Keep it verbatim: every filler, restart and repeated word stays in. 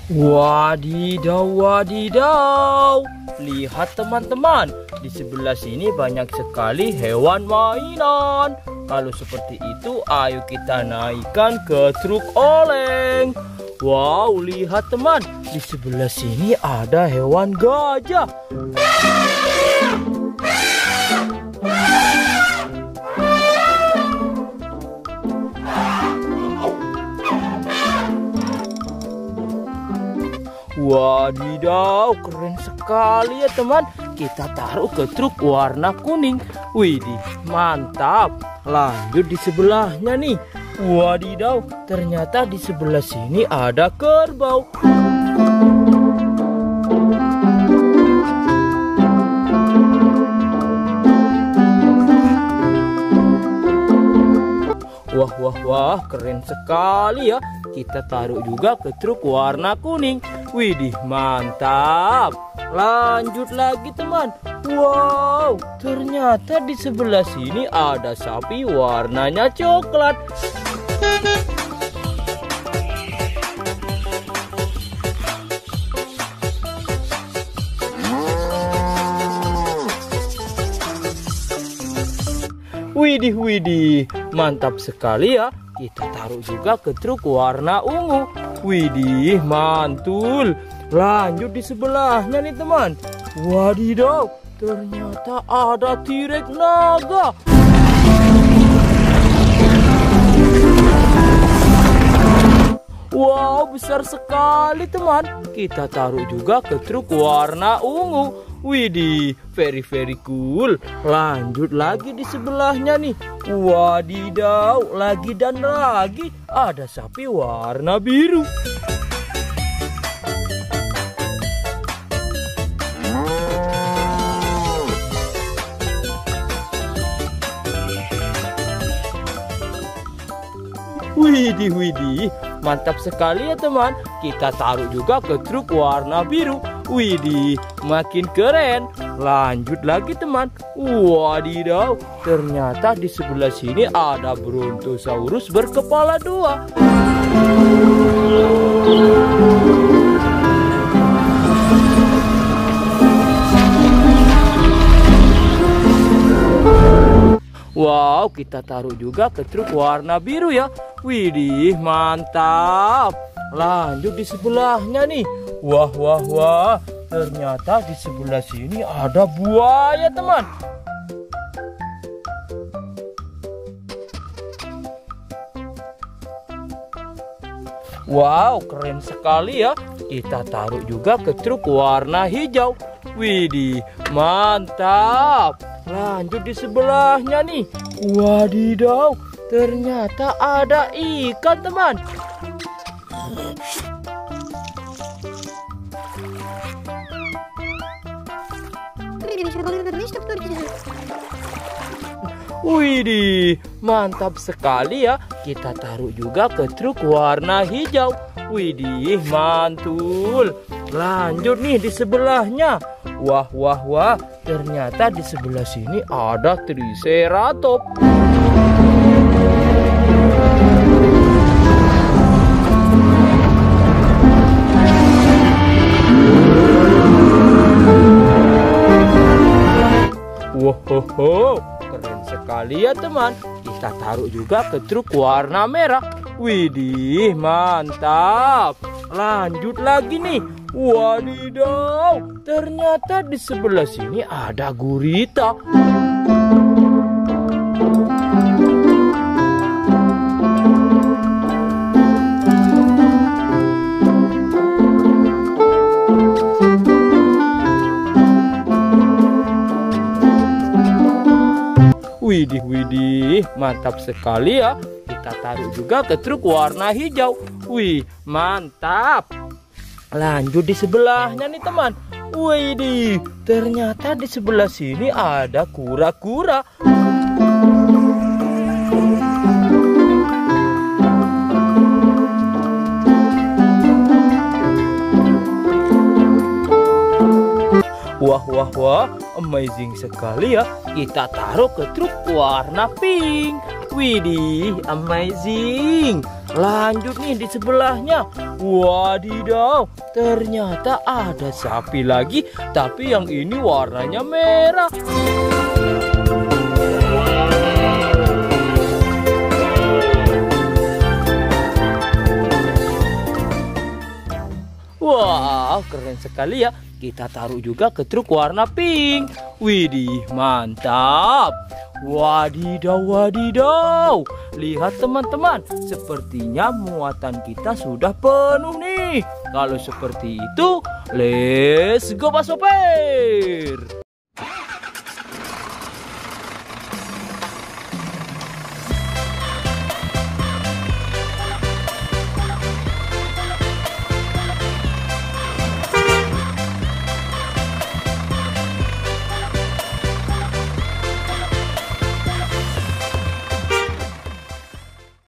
Wadidaw, wadidaw. Lihat teman-teman, di sebelah sini banyak sekali hewan mainan. Kalau seperti itu, ayo kita naikkan ke truk oleng. Wow, lihat teman, di sebelah sini ada hewan gajah. Wadidaw, keren sekali ya teman. Kita taruh ke truk warna kuning. Widih, mantap. Lanjut di sebelahnya nih. Wadidaw, ternyata di sebelah sini ada kerbau. Wah, wah, wah, keren sekali ya. Kita taruh juga ke truk warna kuning. Widih, mantap. Lanjut lagi teman. Wow, ternyata di sebelah sini ada sapi warnanya coklat. Widih, widih, mantap sekali ya. Kita taruh juga ke truk warna ungu. Widih, mantul. Lanjut di sebelahnya nih teman. Wadidaw, ternyata ada T-Rex naga. Wow, besar sekali teman. Kita taruh juga ke truk warna ungu. Widih, very very cool. Lanjut lagi di sebelahnya nih. Wadidaw, lagi dan lagi ada sapi warna biru. Widih, widih, mantap sekali ya teman. Kita taruh juga ke truk warna biru. Widih, makin keren. Lanjut lagi teman. Wadidaw, ternyata di sebelah sini ada Brontosaurus berkepala dua. Wow, kita taruh juga ke truk warna biru ya. Widih, mantap. Lanjut di sebelahnya nih. Wah, wah, wah. Ternyata di sebelah sini ada buaya teman. Wow, keren sekali ya. Kita taruh juga ke truk warna hijau. Widih, mantap. Lanjut di sebelahnya nih. Wadidaw, ternyata ada ikan teman. Widih, mantap sekali ya. Kita taruh juga ke truk warna hijau. Widih, mantul. Lanjut nih di sebelahnya. Wah, wah, wah. Ternyata di sebelah sini ada Triceratops. Wow, keren sekali ya teman. Kita taruh juga ke truk warna merah. Widih, mantap. Lanjut lagi nih. Wadidaw, ternyata di sebelah sini ada gurita. Widih, widih, mantap sekali ya. Kita taruh juga ke truk warna hijau. Wih, mantap. Lanjut di sebelahnya nih teman. Widih, ternyata di sebelah sini ada kura-kura. Wah, wah, wah, amazing sekali ya. Kita taruh ke truk warna pink. Widih, amazing. lanjut nih di sebelahnya. Wadidaw, ternyata ada sapi lagi, tapi yang ini warnanya merah. Wah, keren sekali ya. Kita taruh juga ke truk warna pink. Widih, mantap. Wadidaw, wadidaw. Lihat teman-teman, sepertinya muatan kita sudah penuh nih. Kalau seperti itu, let's go Pak Sopir.